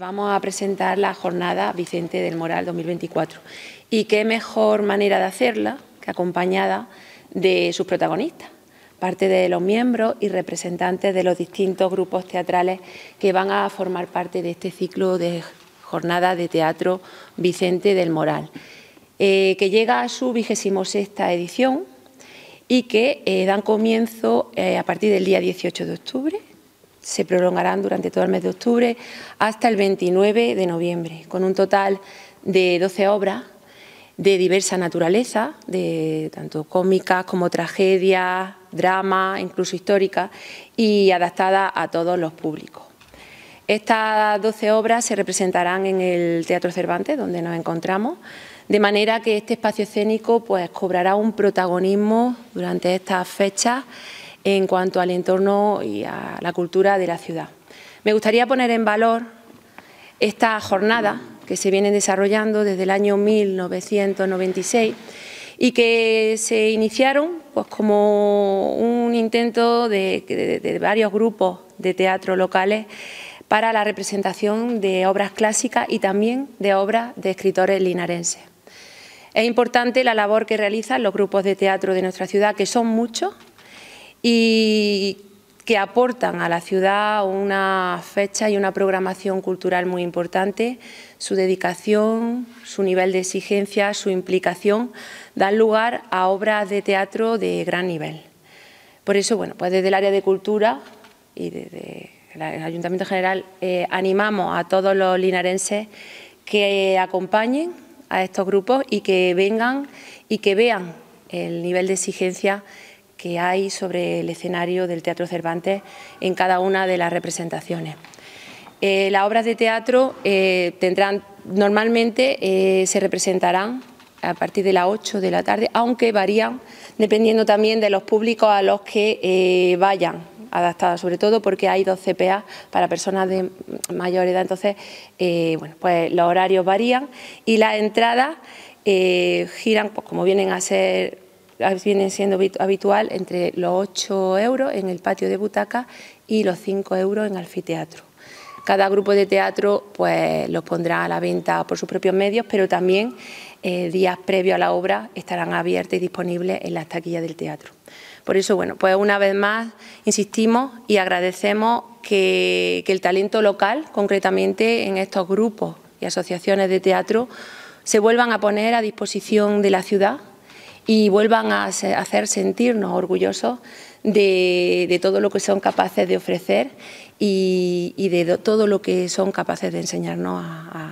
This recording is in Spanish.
Vamos a presentar la jornada Vicente del Moral 2024 y qué mejor manera de hacerla que acompañada de sus protagonistas, parte de los miembros y representantes de los distintos grupos teatrales que van a formar parte de este ciclo de jornada de teatro Vicente del Moral, que llega a su 26ª edición y que dan comienzo a partir del día 18 de octubre. Se prolongarán durante todo el mes de octubre hasta el 29 de noviembre, con un total de 12 obras de diversa naturaleza, de tanto cómicas como tragedias, drama, incluso históricas, y adaptadas a todos los públicos. Estas 12 obras se representarán en el Teatro Cervantes, donde nos encontramos, de manera que este espacio escénico pues, cobrará un protagonismo durante estas fechas en cuanto al entorno y a la cultura de la ciudad. Me gustaría poner en valor esta jornada que se viene desarrollando desde el año 1996 y que se iniciaron pues, como un intento de varios grupos de teatro locales para la representación de obras clásicas y también de obras de escritores linarenses. Es importante la labor que realizan los grupos de teatro de nuestra ciudad, que son muchos, y que aportan a la ciudad una fecha y una programación cultural muy importante. Su dedicación, su nivel de exigencia, su implicación dan lugar a obras de teatro de gran nivel. Por eso, bueno, pues desde el área de cultura y desde el Ayuntamiento General animamos a todos los linarenses que acompañen a estos grupos y que vengan y que vean el nivel de exigencia que hay sobre el escenario del Teatro Cervantes en cada una de las representaciones. Las obras de teatro normalmente se representarán a partir de las 8 de la tarde, aunque varían dependiendo también de los públicos a los que vayan adaptadas, sobre todo porque hay 2 CPA para personas de mayor edad, entonces bueno, pues los horarios varían y las entradas giran, pues como vienen siendo habitual, entre los 8 euros en el patio de butacas y los 5 euros en anfiteatro. Cada grupo de teatro pues los pondrá a la venta por sus propios medios, pero también días previos a la obra estarán abiertas y disponibles en las taquillas del teatro. Por eso, bueno, pues una vez más insistimos y agradecemos que el talento local, concretamente en estos grupos y asociaciones de teatro, se vuelvan a poner a disposición de la ciudad y vuelvan a hacer sentirnos orgullosos de todo lo que son capaces de ofrecer y de todo lo que son capaces de enseñarnos a